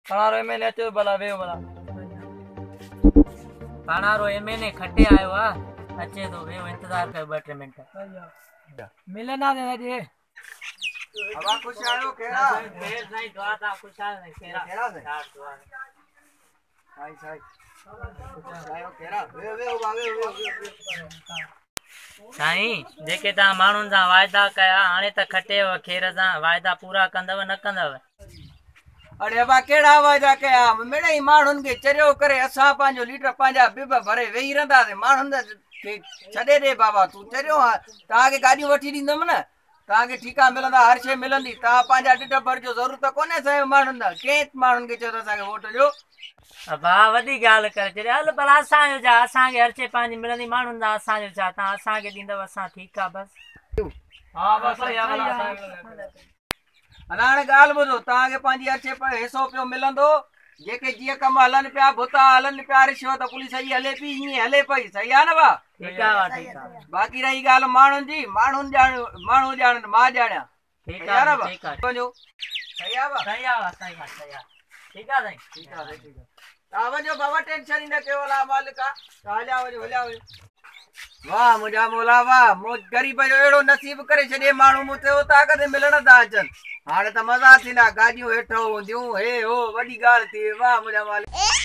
पाणारो MLA अचो भला वेहो भला पाणारो एमएलए खटे आयो आ अचे तो वेहो इंतजार कर 2-3 मिनट मिलना दे जे हवा खुश आयो केड़ा खेर नहीं दुआ ता खुशहाल नहीं केरा केड़ा से यार दुआ साई साई खुश आयो केड़ा वे वे बावे वे साईं जेके ता माण्हुनि सां वाइदा कया हाणे त खटेव खेर सां वाइदा पूरा कंदव न कंदव अरे बा केड़ा वायदा कया मेरे ही माण्हुनि खे चरियो करे असां पंहिंजो लीडर पंहिंजा बिब भरे वेही रहंदासीं माण्हुनि खे छॾे ॾे बाबा तूं चरियो तव्हांखे गाॾियूं वठी ॾींदुमि न तव्हांखे ठीका मिलंदा हर शइ मिलंदी तव्हां पंहिंजा ढिढ भरिजो ज़रूरत कोन्हे असांजे माण्हुनि लाइ कंहिं माण्हुनि खे चयो त असांखे वोट ॾियो भाउ वॾी ॻाल्हि करे छॾियो हल भला असांजो छा असांखे हर शइ पंहिंजी मिलंदी माण्हुनि सां असांजो छा तव्हां असांखे ॾींदव असां ठीकु आहे बसि हां बस सही आहे भला हाणे ॻाल्हि ॿुधो तव्हांखे पंहिंजी हर शइ हिसो पियो मिलंदो जेके जीअं कम हलनि पिया भुता हलनि पिया रिश्वत पुलिस जी हले पई ईअं हले पई सही आहे न भाउ ठीकु आहे ठीकु आहे बाक़ी रही ॻाल्हि माण्हुनि जी माण्हू ॼाणनि मां ॼाणियां ठीकु आहे ठीकु आहे सही आहे भाउ सही आहे सही आहे सही आहे ठीकु आहे साईं ठीकु आहे ठीकु आहे तव्हां वञो बाबा टेंशन ई न कयो अला मालिक आहे तव्हां हलिया वञो वाह मुंहिंजा मोला वाह ग़रीब जो अहिड़ो नसीब करे छॾे माण्हू मूं ते ताक़त मिलण था अचनि हाणे त मज़ा थींदा गाॾियूं हेठि हूंदियूं हे हो वॾी ॻाल्हि थी वाह मुंहिंजा मालिक